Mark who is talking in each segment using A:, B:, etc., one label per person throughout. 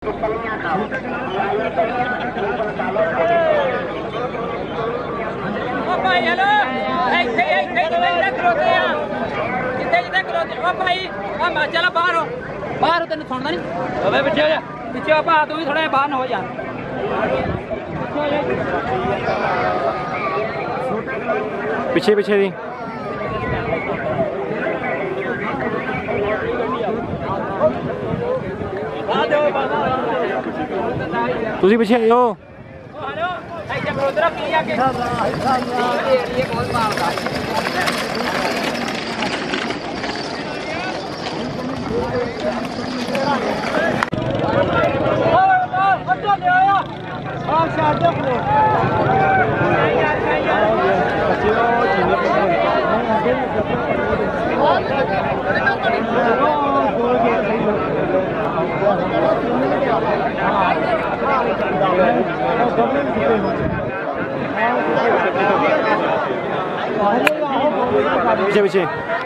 A: चलो बाहर हो, बाहर हो, तेन सुनना नहीं पिछे पिछे भा तू भी थोड़ा बाहर ना हो यार।
B: पिछे पिछे दी तुसी पिछे आयो। पीछे पीछे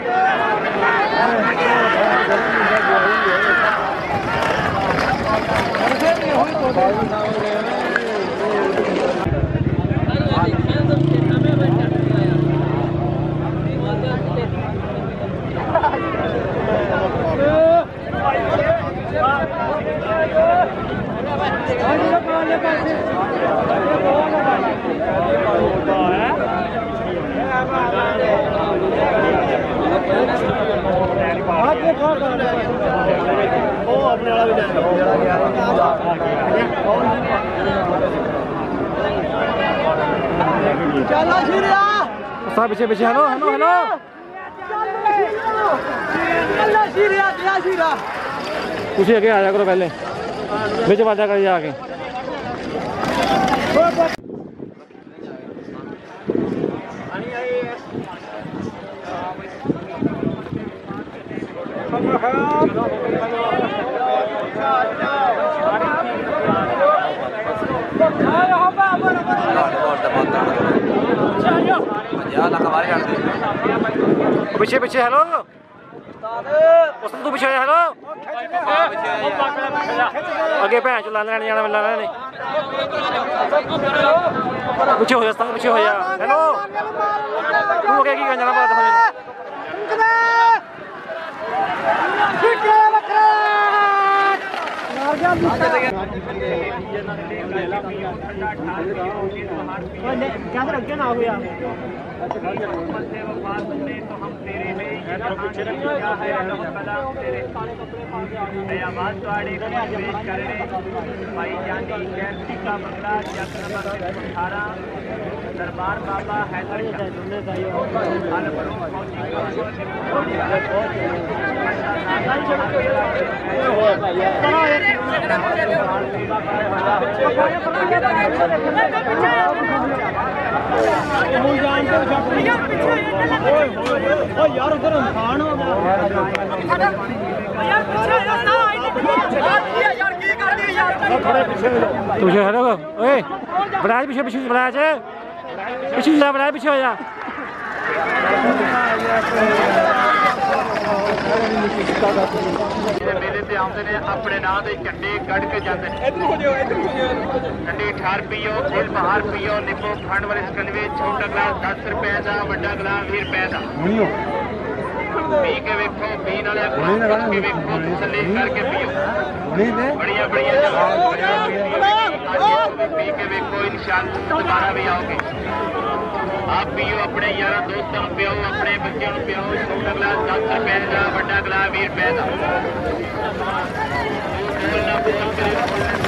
B: पीछे पीछे हेलो हेलो हेलो तुझे आगे आ जा करो पहले बीच बाजा कर जाके पीछे पीछे हेलो तू पीछे हेलो आगे भैन चो लाने जाना मिलना नहीं पीछे हो जा पीछे हो जा हेलो तू आगे की जाना बात क्या ना हुआ
C: दरबार बाबा हैदर यार उधर इंसान हो
B: तुझे हेलो ओए बड़ा पीछे पीछे बड़ा पीछे जा बड़ा पीछे हो जा
C: मेले से आते हैं अपने नाम के झंडे कड़ के जाते हैं ठंडी ठार पियो दिल बहार पियो निंबू खंड वाले सकनवे छोटा गिलास 10 रुपए का बड़ा गिलास 20 रुपए का पी के वेखो पीन वाले के वेखो तसल्ली करके पियो बढ़िया बढ़िया पी के वेखो इंशाअल्लाह दोबारा भी आओगे। आप पियो अपने यार दोस्तों पियो अपने बच्चों पियो छोटा गिलास 10 रुपए का बड़ा गिलास 20 रुपए का।